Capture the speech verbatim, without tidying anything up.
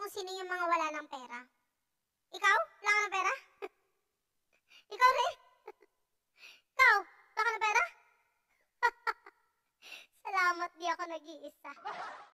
kung sino yung mga wala ng pera. Ikaw? Wala ka ng pera? Ikaw rin? Ikaw? Wala ka ng pera? Salamat di ako nag-iisa.